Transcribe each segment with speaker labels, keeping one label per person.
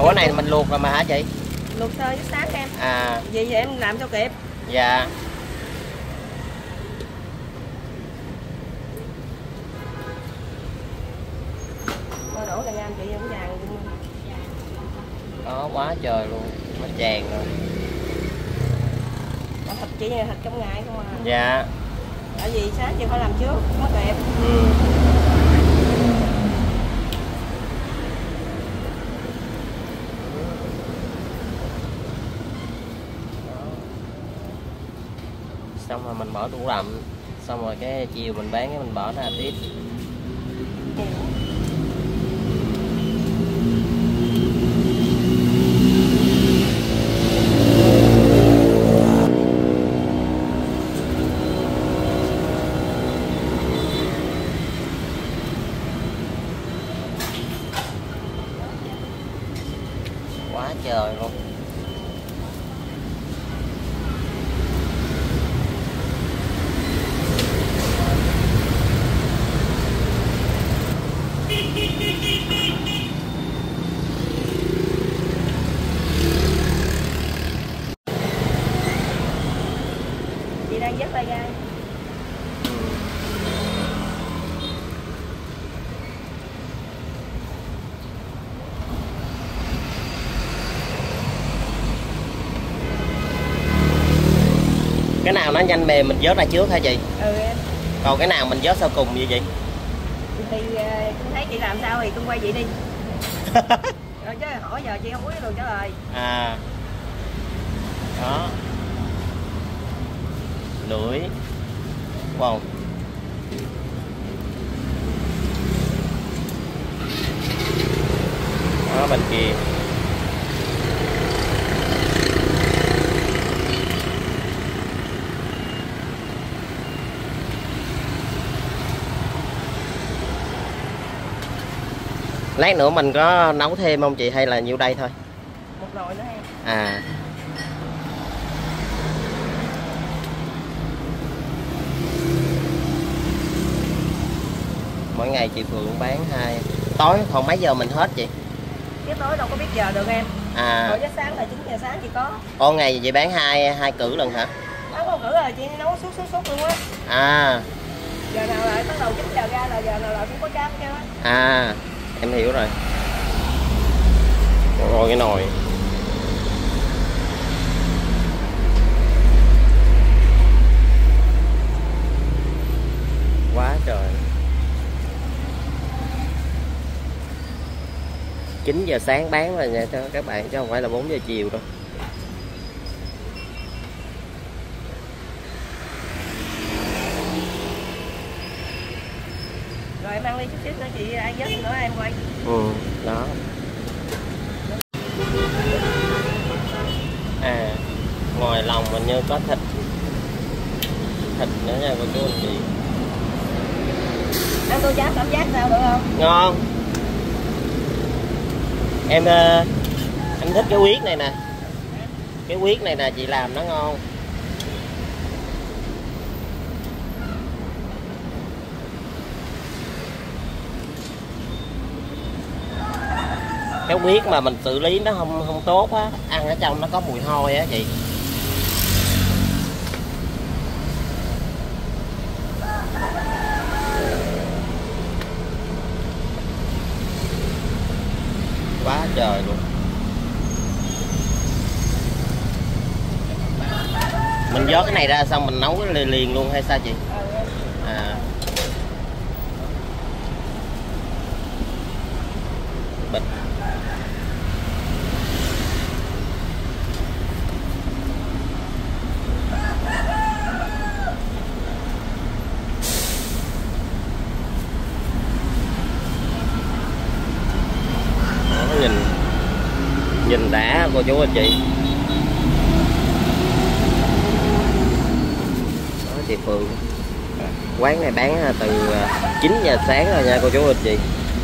Speaker 1: Ủa này mình luộc rồi mà hả chị?
Speaker 2: Luộc sơ với sáng em.
Speaker 1: À.
Speaker 2: Vậy em làm cho kịp.
Speaker 1: Dạ.
Speaker 2: Coi đổ cà nham chị cũng vàng.
Speaker 1: Đó quá trời luôn, nó tràn rồi.
Speaker 2: Thịt chị thịt trong ngày không à.
Speaker 1: Dạ.
Speaker 2: Tại vì sáng chị phải làm trước mới kịp.
Speaker 1: Ừ. Xong rồi mình bỏ tủ lạnh, xong rồi cái chiều mình bán cái mình bỏ ra tiếp. Quá trời luôn.
Speaker 2: Chị đang vớt tay gai.
Speaker 1: Cái nào nó nhanh mềm mình vớt ra trước hả chị?
Speaker 2: Ừ em.
Speaker 1: Còn cái nào mình vớt sau cùng như vậy?
Speaker 2: Thì con thấy chị làm sao thì con quay chị đi. Rồi chứ hỏi giờ chị không có được trả lời.
Speaker 1: À. Đó. Lưỡi. Wow. Đó bên kia. Lát nữa mình có nấu thêm không chị hay là nhiêu đây thôi?
Speaker 2: Một nồi nữa em.
Speaker 1: À. Mỗi ngày chị Phượng bán hai. Tối còn mấy giờ mình hết chị?
Speaker 2: Cái tối đâu có biết giờ được em.
Speaker 1: À.
Speaker 2: Rồi với sáng là 9 giờ sáng chị có.
Speaker 1: Ô ngày chị bán hai cử lần hả?
Speaker 2: Nấu con cử rồi chị nấu suốt luôn á.
Speaker 1: À.
Speaker 2: Giờ nào lại bắt đầu 9 giờ ra là giờ nào lại cũng có cháo nha.
Speaker 1: À, em hiểu rồi. Rồi cái nồi. Quá trời. 9 giờ sáng bán rồi nha cho các bạn chứ không phải là 4 giờ chiều đâu.
Speaker 2: Rồi em ăn đi chút xíu nữa chị ai vớt nữa em quay.
Speaker 1: Ừ, đó. À, ngoài lòng mình như có thịt. Thịt nữa nha cô chú anh chị.
Speaker 2: Ăn tô cháo cảm giác sao được không?
Speaker 1: Ngon. Em thích cái huyết này nè. Cái huyết này nè chị làm nó ngon. Cái huyết mà mình xử lý nó không tốt á, ăn ở trong nó có mùi hôi á chị. Quá trời luôn. Mình vớt cái này ra xong mình nấu cái liền luôn hay sao chị? À. Bịch. Đó, nhìn đã cô chú anh chị. Đó chị Phượng. Quán này bán từ 9 giờ sáng rồi nha cô chú anh chị.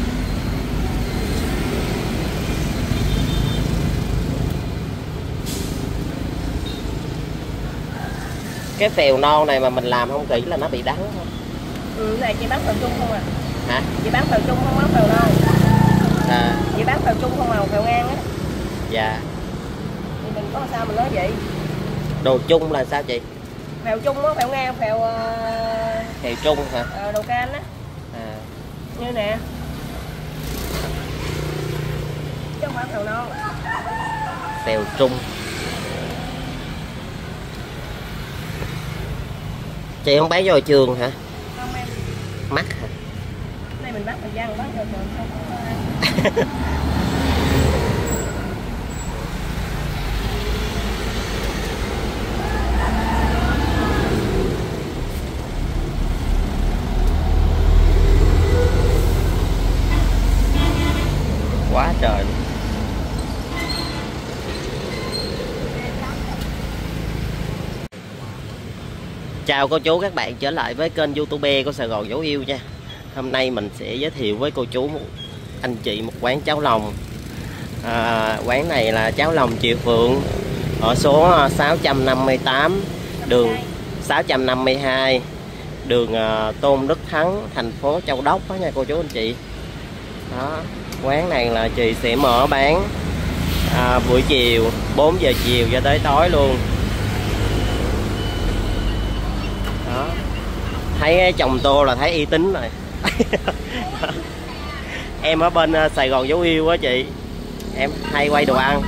Speaker 1: Cái phèo non này mà mình làm không kỹ là nó bị đắng không?
Speaker 2: Ừ, này chị bán phèo chung không à?
Speaker 1: Hả?
Speaker 2: Chị bán phèo chung không bán phèo non.
Speaker 1: À.
Speaker 2: Chị bán phèo chung không màu phèo ngang á.
Speaker 1: Dạ.
Speaker 2: Thì mình có sao mình nói vậy.
Speaker 1: Đồ chung là sao chị?
Speaker 2: Phèo chung á, phèo ngang, phèo
Speaker 1: Phèo chung hả?
Speaker 2: đầu can á.
Speaker 1: À.
Speaker 2: Như nè. Chứ không phải phèo non.
Speaker 1: Phèo trung. Chị không bán vô trường hả?
Speaker 2: Không em.
Speaker 1: Mắc hả?
Speaker 2: Đây mình bắt thời gian bắt rồi không có.
Speaker 1: Quá trời. Chào cô chú các bạn trở lại với kênh YouTube của Sài Gòn Dấu Yêu nha. Hôm nay mình sẽ giới thiệu với cô chú anh chị một quán cháo lòng. Quán này là cháo lòng Triệu Phượng ở số 658 đường 652 đường Tôn Đức Thắng, thành phố Châu Đốc đó nha cô chú anh chị. Đó, quán này là chị sẽ mở bán buổi chiều 4 giờ chiều cho tới tối luôn. Đó. Thấy chồng tô là thấy uy tín rồi. Em ở bên Sài Gòn Dấu Yêu á chị, em hay quay đồ ăn.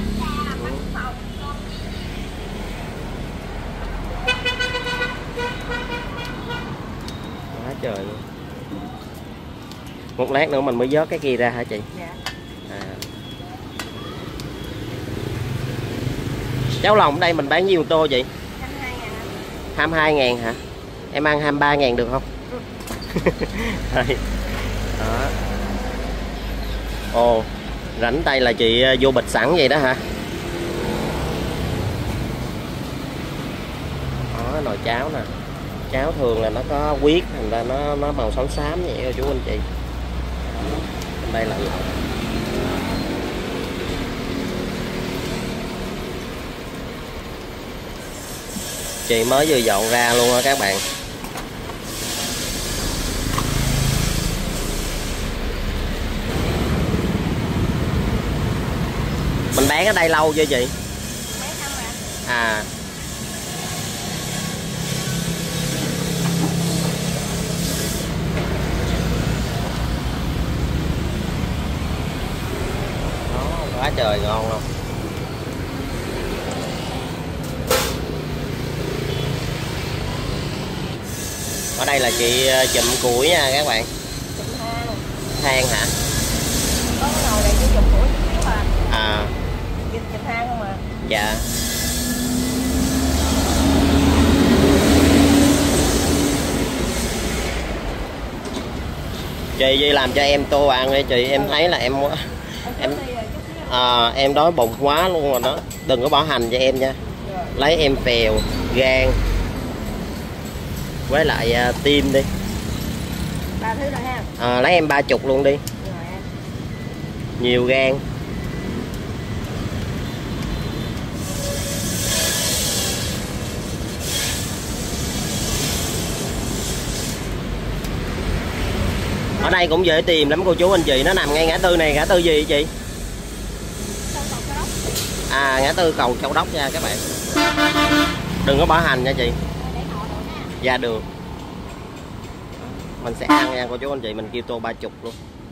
Speaker 1: Quá trời luôn. Một lát nữa mình mới vớt cái kia ra hả chị?
Speaker 2: Dạ.
Speaker 1: Cháo lòng ở đây mình bán nhiêu tô chị?
Speaker 2: 22.000.
Speaker 1: 22.000 hả? Em ăn 23.000 được không? Đó. Ồ, rảnh tay là chị vô bịch sẵn vậy đó hả? Đó, nồi cháo nè. Cháo thường là nó có huyết, thành ra nó màu xám xám vậy thôi chú anh chị. Đây là chị mới vừa dọn ra luôn á các bạn. Mình bán ở đây lâu chưa chị?
Speaker 2: Mấy năm rồi.
Speaker 1: À. Đó, quá trời ngon không? Ở đây là chị chụm củi nha các bạn.
Speaker 2: Chụm than.
Speaker 1: Than hả?
Speaker 2: Có cái nồi này chỉ chụm củi chút xíu à.
Speaker 1: À.
Speaker 2: Chụm than không à.
Speaker 1: Dạ. Chị gì làm cho em tô ăn đi chị, em thấy là em đói bụng quá luôn rồi đó. Đừng có bỏ hành cho em nha. Lấy em phèo, gan với lại tim đi.
Speaker 2: 3 thứ rồi ha.
Speaker 1: Lấy em 30 luôn đi.
Speaker 2: Rồi em.
Speaker 1: Nhiều gan. Ở đây cũng dễ tìm lắm cô chú anh chị, nó nằm ngay ngã tư này. Ngã tư gì chị? Ngã tư cầu Châu Đốc nha các bạn. Đừng có bỏ hành nha chị. Dạ được. Mình sẽ ăn nha cô chú anh chị, mình kêu tô 30 luôn.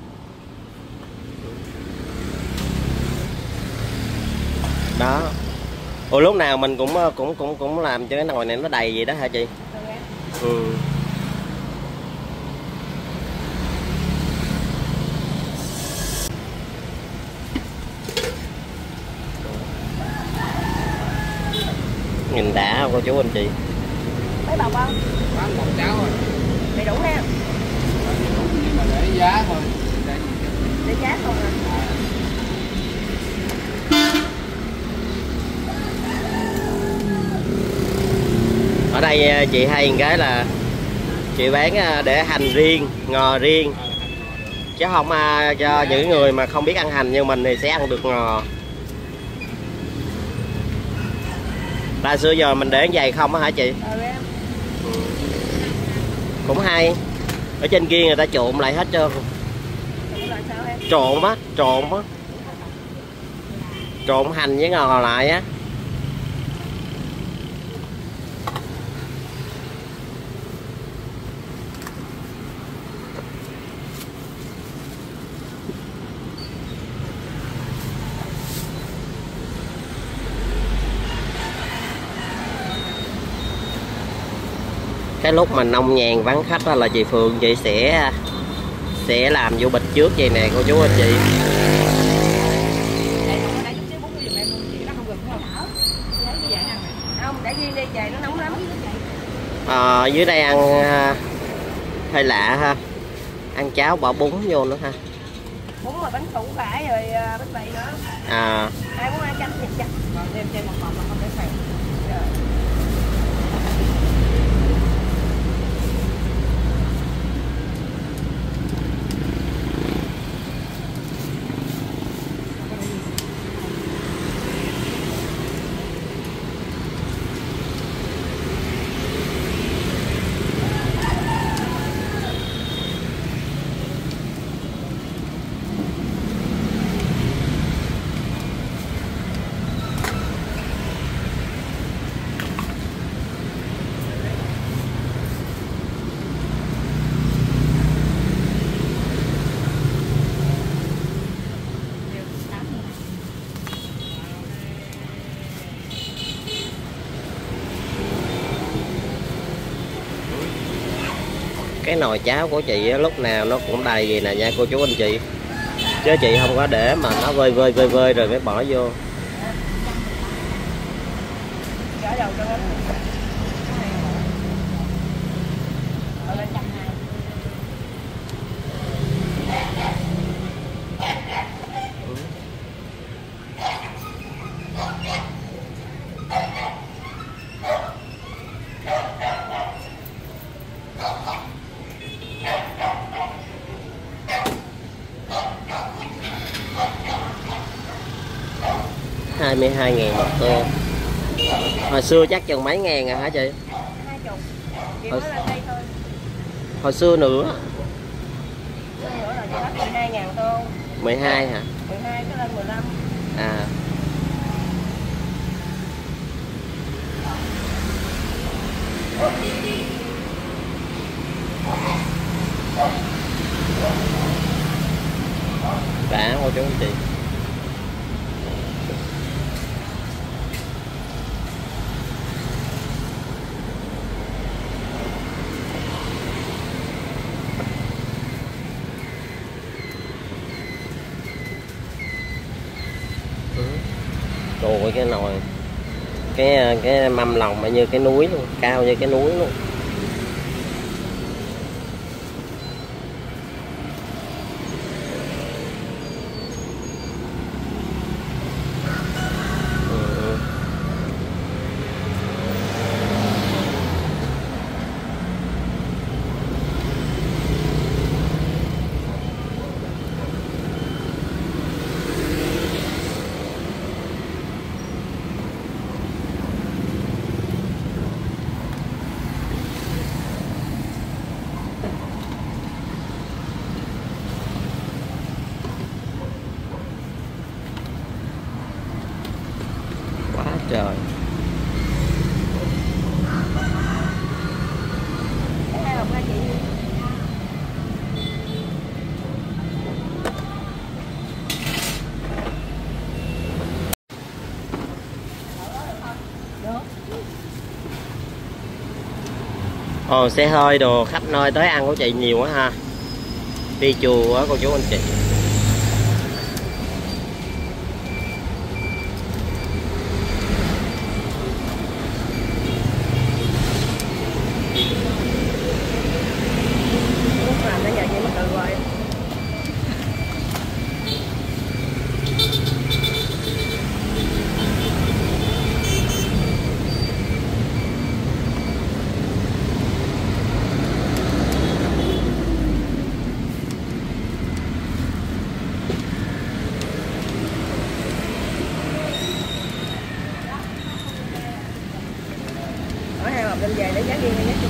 Speaker 1: Đó. Ủa lúc nào mình cũng làm cho cái nồi này nó đầy vậy đó hả chị? Ừ. Nhìn đã không cô chú anh chị?
Speaker 2: Mấy bọc không?
Speaker 3: Bán một cháo rồi.
Speaker 2: Đầy đủ ha.
Speaker 3: Nhưng mà để giá thôi.
Speaker 2: Để giá không à.
Speaker 1: Ở đây chị hay một cái là chị bán để hành riêng, ngò riêng, chứ không cho những người mà không biết ăn hành như mình thì sẽ ăn được ngò. Là xưa giờ mình để giày không á hả chị?
Speaker 2: Em.
Speaker 1: Cũng hay. Ở trên kia người ta trộn lại hết trơn. Trộn á, trộn á. trộn hành với ngò lại á. Cái lúc mà nông nhàn vắng khách đó là chị Phượng chị sẽ làm vô bịch trước vậy nè cô chú anh chị.
Speaker 2: Không, để riêng đi trời nó nóng lắm.
Speaker 1: Dưới đây ăn hơi lạ ha, ăn cháo bỏ bún vô nữa ha.
Speaker 2: Bún mà bánh củ cải rồi bánh mì nữa. Ai muốn ăn chanh thì chanh. Đem thêm một hộp mà không để phèn.
Speaker 1: Cái nồi cháo của chị lúc nào nó cũng đầy vậy nè nha cô chú anh chị, chứ chị không có để mà nó vơi rồi mới bỏ vô. Hai mươi 2.000 một tô. Hồi xưa chắc chừng mấy ngàn à hả chị?
Speaker 2: 20. Chị nói lên đây thôi.
Speaker 1: Hồi xưa nữa.
Speaker 2: Nữa là chị hết 12.000 tô.
Speaker 1: 12 hả?
Speaker 2: 12 cái lên 15.
Speaker 1: À. Đã cô chú anh chị. Trời, cái nồi, cái mâm lòng mà như cái núi luôn, cao như cái núi luôn. Trời. Ồ, xe hơi đồ khách nơi tới ăn của chị nhiều quá ha. Đi chùa á cô chú anh chị.
Speaker 2: Đem về để giá riêng hay giá chung.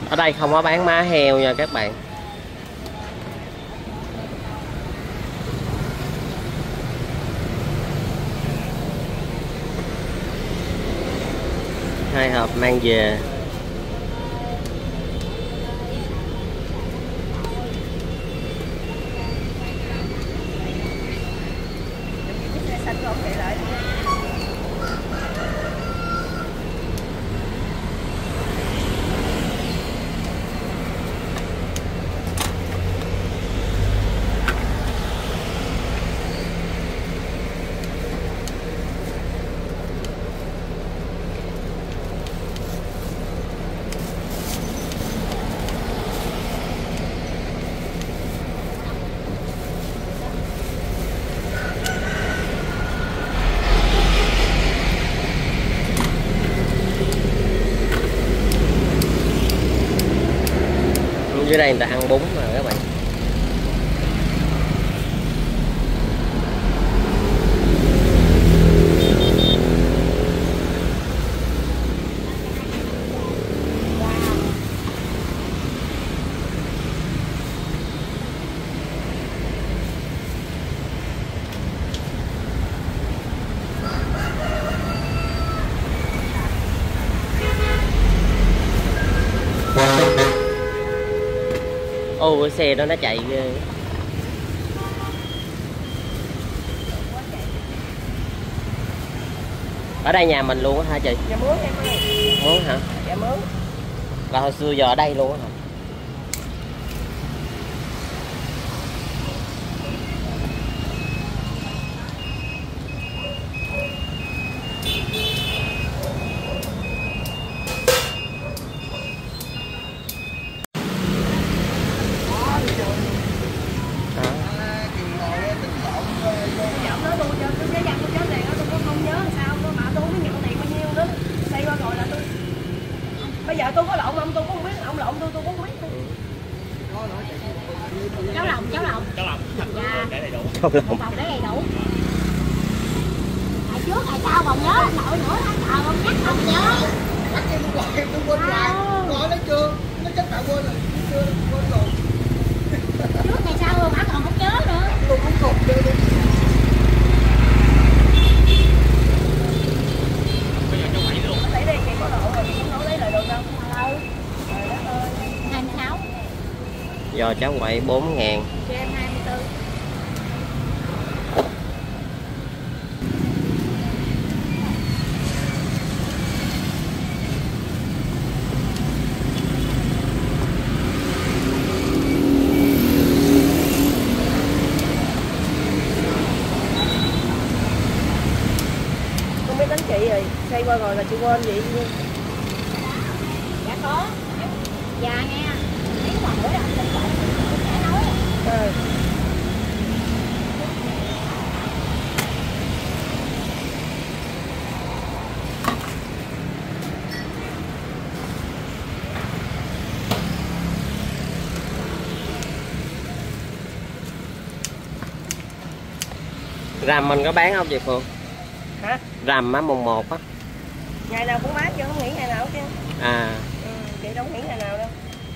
Speaker 1: Ở đây không có bán má heo nha các bạn. Hai hộp mang về.
Speaker 2: Xanh không chạy lại.
Speaker 1: Dưới đây người ta ăn bún mà các bạn. Ô, cái xe đó nó chạy ghê. Ở đây nhà mình luôn á hả chị?
Speaker 2: Dạ mướn em ơi.
Speaker 1: Mướn hả?
Speaker 2: Dạ mướn.
Speaker 1: Là hồi xưa giờ ở đây luôn á hả?
Speaker 2: Giọng đó tôi cho cái dặn tôi chết liền đó, tôi cũng không nhớ làm sao mà tôi không biết nhận tiền bao nhiêu nữa. Xây qua rồi là tôi. Bây giờ tôi có lộn ông tôi cũng không biết, ông lộn tôi cũng không biết. Cháu lòng. Dạ.
Speaker 1: Để đầy đủ.
Speaker 2: Một phòng để đầy đủ. Ngày trước ngày sau còn nhớ anh nội nữa, anh trời không nhắc không nhớ.
Speaker 3: Bắt em tôi gọi tôi quên hoài. Gọi nó chưa? Nó chắc là quên rồi. Chưa quên rồi.
Speaker 2: Trước ngày sau rồi bả còn không nhớ nữa.
Speaker 3: Tôi cũng cục đi.
Speaker 1: Bây giờ cho quậy luôn.
Speaker 2: Lấy đi, chị có lộ rồi, không nói lấy lại được đâu. Trời đất ơi. 26.
Speaker 1: Giò cháo quậy 4.000.
Speaker 2: Cho em 24. Không biết đánh chị rồi, xây qua rồi là chị quên vậy chứ. Dạ có. Dạ nghe. Nếu mà bữa nào mình gọi mình sẽ nói.
Speaker 1: Rằm mình có bán không chị Phương?
Speaker 2: Hả?
Speaker 1: Rằm á mùng 1 á.
Speaker 2: Ngày nào cũng bán chứ không nghỉ ngày nào chứ.
Speaker 1: À.
Speaker 2: Chị đâu nghỉ ngày nào đâu.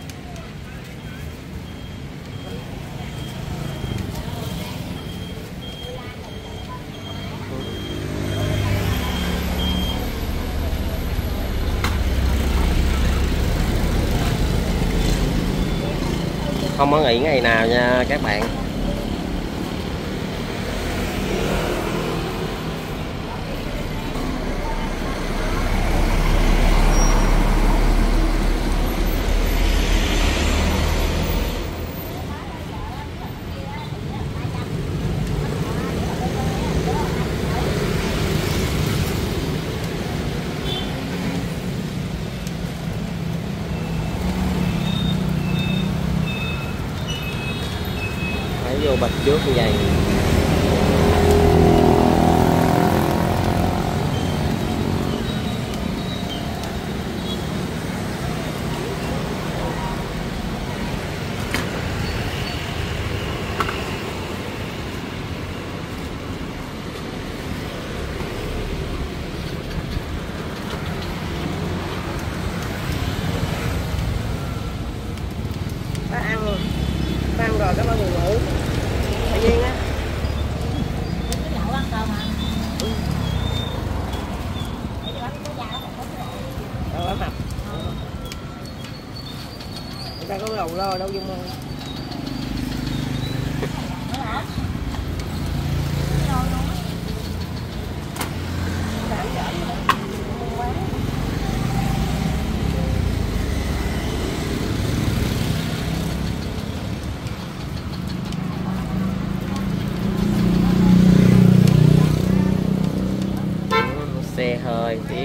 Speaker 1: Không có nghỉ ngày nào nha các bạn. Phải vô bạch trước như vậy.
Speaker 2: Đâu có đầu lo đâu Dung ơi.
Speaker 1: Xe hơi tiếp.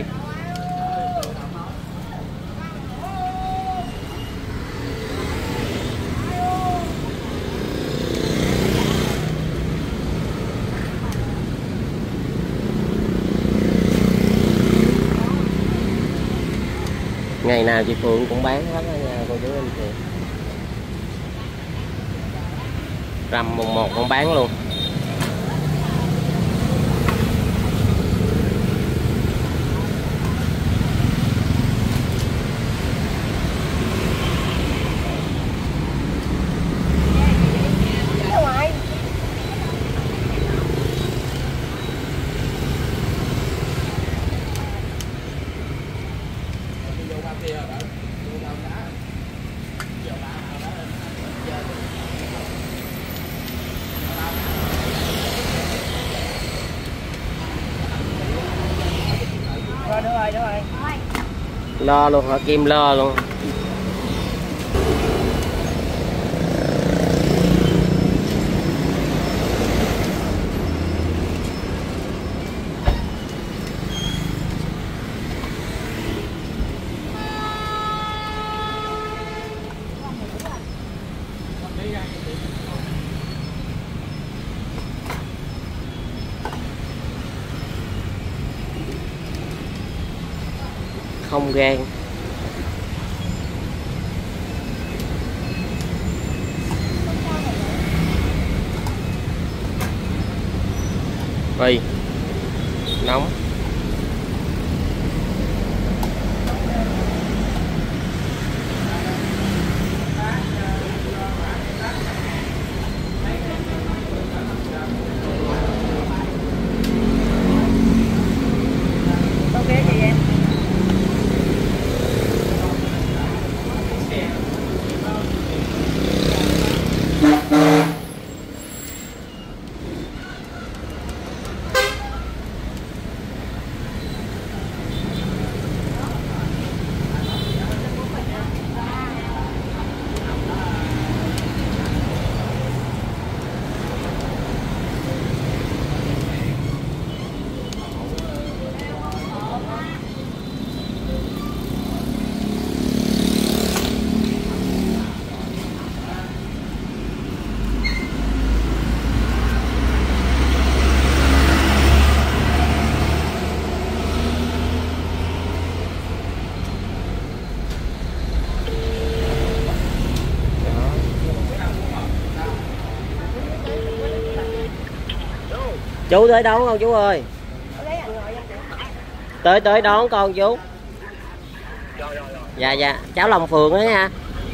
Speaker 1: Ngày nào chị Phượng cũng bán hết đó nha cô chú anh chị. Rằm mùng 1 cũng bán luôn.
Speaker 2: Rồi được rồi.
Speaker 1: Lo luôn hả? Kim lo luôn. Không gan. Ơi nóng.
Speaker 2: Ok chị em.
Speaker 1: Chú tới đón con chú ơi. Tới đón con chú. Dạ dạ, cháu Long Phượng đó nha.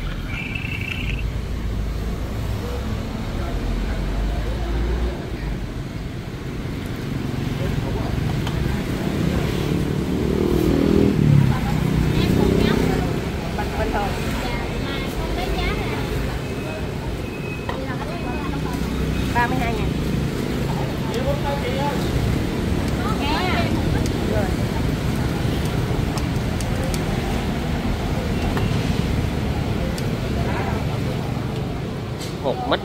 Speaker 1: Một mít.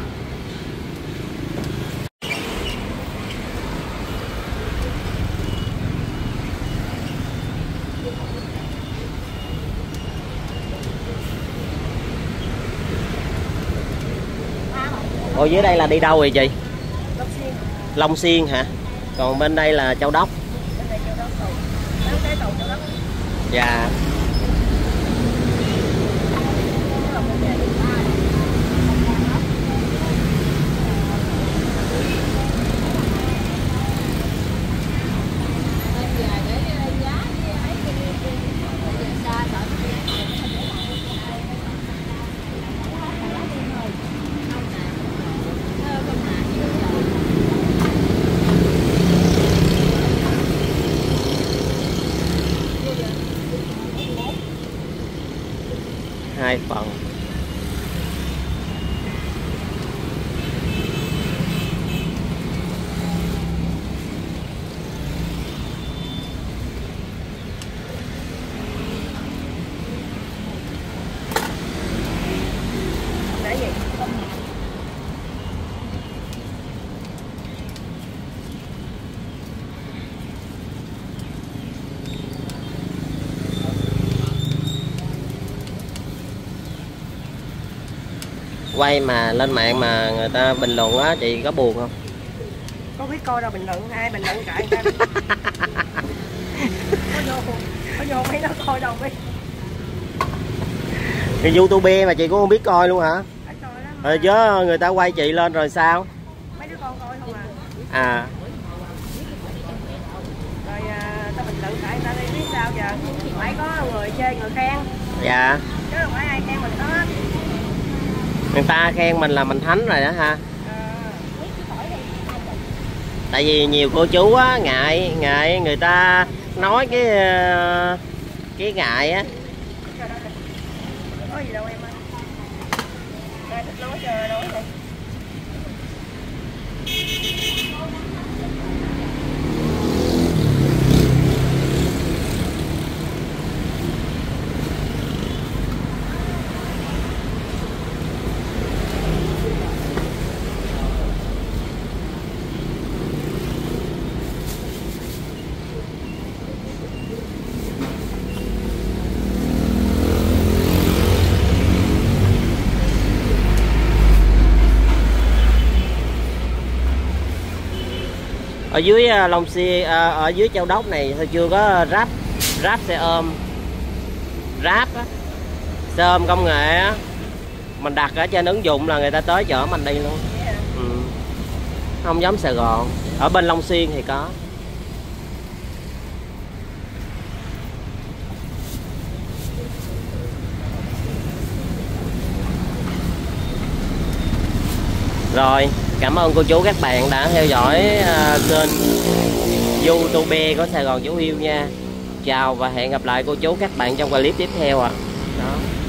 Speaker 1: Ồ, dưới đây là đi đâu rồi chị? Long Xuyên hả? Còn bên đây là Châu Đốc. Dạ. Hai phần. quay mà lên mạng mà người ta bình luận á, chị có buồn không?
Speaker 2: Có biết coi đâu bình luận, ai bình luận cãi người ta. Có vô mấy nó coi đâu biết.
Speaker 1: Cái YouTube mà chị cũng không biết coi luôn hả?
Speaker 2: Phải coi lắm.
Speaker 1: Rồi chứ người ta quay chị lên rồi sao?
Speaker 2: Mấy đứa con coi không à.
Speaker 1: À.
Speaker 2: Rồi ta bình luận cãi người ta đi biết sao giờ. Phải có người chê người khen.
Speaker 1: Dạ.
Speaker 2: Chứ không phải ai khen mình hết.
Speaker 1: Người ta khen mình là mình thánh rồi đó ha. Tại vì nhiều cô chú á ngại người ta nói cái ngại á.
Speaker 2: Có gì đâu em ơi. Ai thích nói chơi nói đi.
Speaker 1: Ở dưới Long Xuyên, ở dưới Châu Đốc này thôi chưa có ráp xe ôm, ráp á, xe ôm công nghệ á, mình đặt ở trên ứng dụng là người ta tới chở mình đi luôn. Ừ. Không giống Sài Gòn. Ở bên Long Xuyên thì có. Rồi, cảm ơn cô chú các bạn đã theo dõi kênh YouTube của Sài Gòn Dấu Yêu nha. Chào và hẹn gặp lại cô chú các bạn trong clip tiếp theo ạ. Đó.